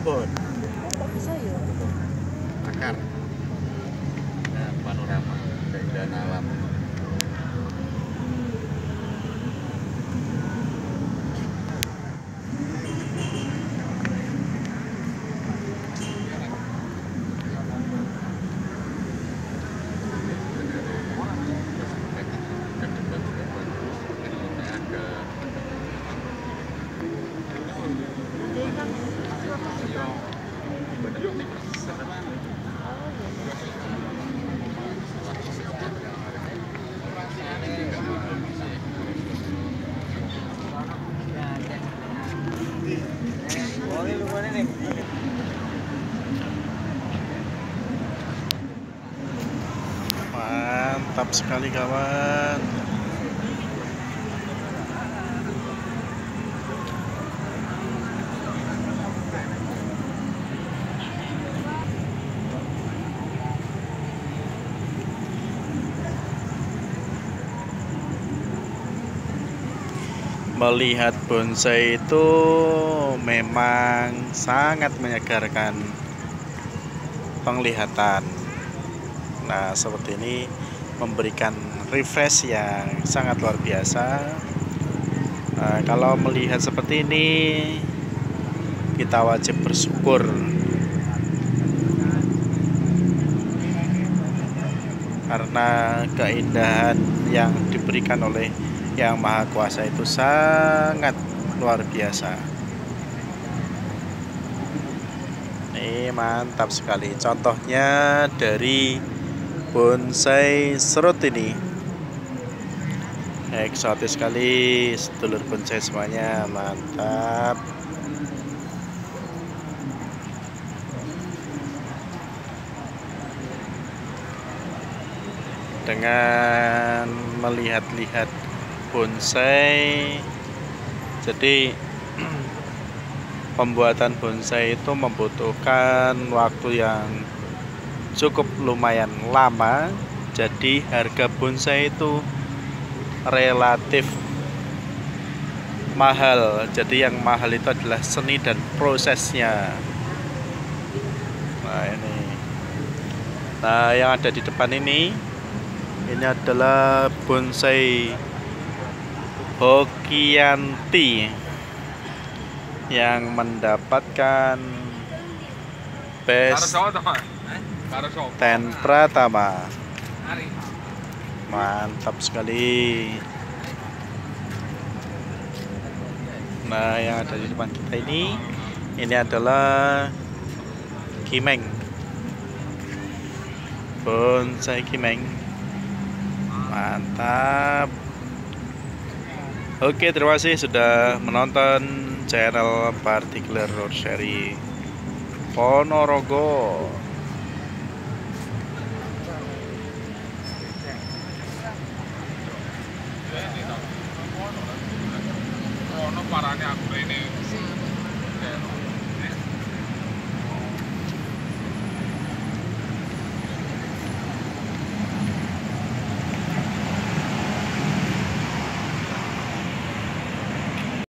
kebun. Kok bisa ya? Akar. Nah, panorama keindahan alam. Mantap sekali kawan. Melihat bonsai itu memang sangat menyegarkan penglihatan. Nah, seperti ini memberikan refresh yang sangat luar biasa. Nah, kalau melihat seperti ini, kita wajib bersyukur karena keindahan yang diberikan oleh Yang Maha Kuasa itu sangat luar biasa. Ini mantap sekali. Contohnya dari bonsai serut ini. Eksotis sekali, sedulur bonsai semuanya, mantap. Dengan melihat-lihat bonsai, jadi pembuatan bonsai itu membutuhkan waktu yang cukup lumayan lama. Jadi harga bonsai itu relatif mahal. Jadi yang mahal itu adalah seni dan prosesnya. Nah ini, nah yang ada di depan ini adalah bonsai Hokianti yang mendapatkan Best 10 Pratama. Mantap sekali. Nah, yang ada di depan kita ini adalah Kimeng, bonsai Kimeng. Mantap. Oke, terima kasih sudah menonton channel Particular Roadshow Ponorogo. Parahnya aku ini